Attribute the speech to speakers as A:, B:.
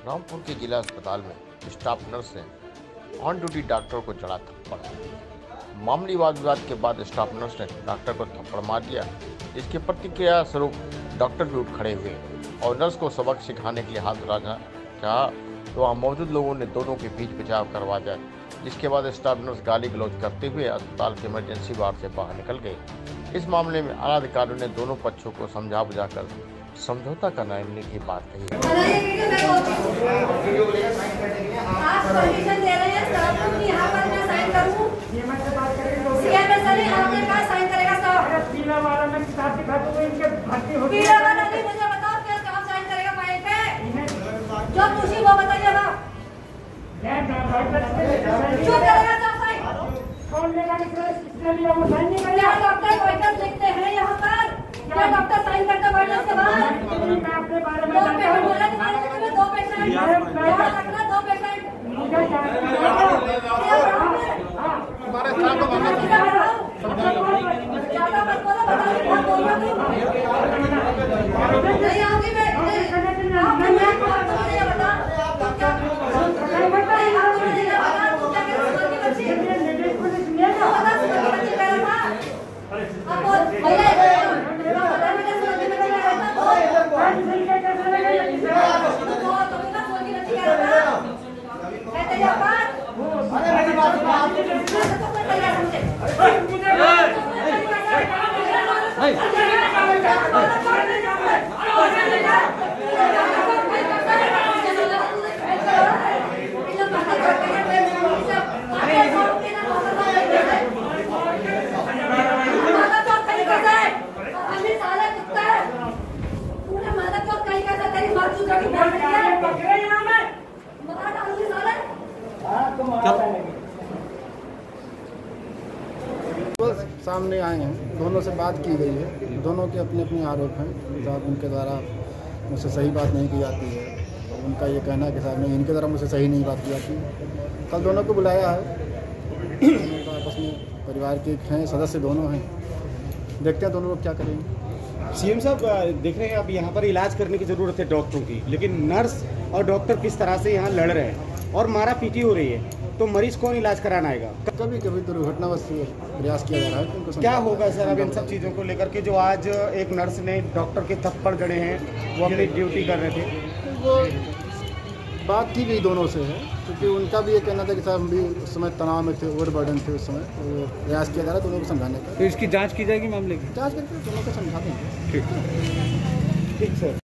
A: रामपुर के जिला अस्पताल में स्टाफ नर्स ने ऑन ड्यूटी डॉक्टर को चढ़ा थप्पड़। मामूली वाद विवाद के बाद स्टाफ नर्स ने डॉक्टर को थप्पड़ मार दिया। इसके प्रतिक्रिया स्वरूप डॉक्टर भी उठ खड़े हुए और नर्स को सबक सिखाने के लिए हाथ उठाना चाहा तो वहाँ मौजूद लोगों ने दोनों के बीच बचाव करवा दिया, जिसके बाद स्टाफ नर्स गाली गलौज करते हुए अस्पताल के इमरजेंसी वार्ड से बाहर निकल गए। इस मामले में आला अधिकारियों ने दोनों पक्षों को समझा बुझाकर समझौता करने की बात कही।
B: डॉक्टर लिखते हैं यहाँ पर, क्या डॉक्टर साइन करते हैं उसके बाद? दो पेशेंट
C: सामने आए हैं, दोनों से बात की गई है, दोनों के अपने अपने आरोप हैं। साहब उनके द्वारा मुझसे सही बात नहीं की जाती है, उनका ये कहना है कि साहब नहीं, इनके द्वारा मुझसे सही नहीं बात की जाती। कल दोनों को बुलाया है, दोनों आपस में परिवार के हैं, सदस्य दोनों हैं, देखते हैं दोनों लोग क्या करेंगे।
D: सीएम साहब देख रहे हैं अब यहाँ पर इलाज करने की ज़रूरत है डॉक्टरों की, लेकिन नर्स और डॉक्टर किस तरह से यहाँ लड़ रहे हैं और मारा पीटी हो रही है, तो मरीज कौन इलाज कराना आएगा?
C: कभी कभी दुर्घटनावश प्रयास किया जा रहा है। तो
D: क्या होगा सर अब इन सब चीज़ों को लेकर के, जो आज एक नर्स ने डॉक्टर के थप्पड़ गड़े हैं, वो अपनी ड्यूटी कर रहे थे?
C: वो बात की गई दोनों से है, क्योंकि उनका भी ये कहना था कि साहब हम भी उस समय तनाव में थे, ओवरबर्डन थे उस समय, तो प्रयास किया जा रहा है दोनों को समझाने का।
D: तो इसकी जाँच की जाएगी मामले की?
C: जाँच करके दोनों को समझाते हैं।
D: ठीक सर।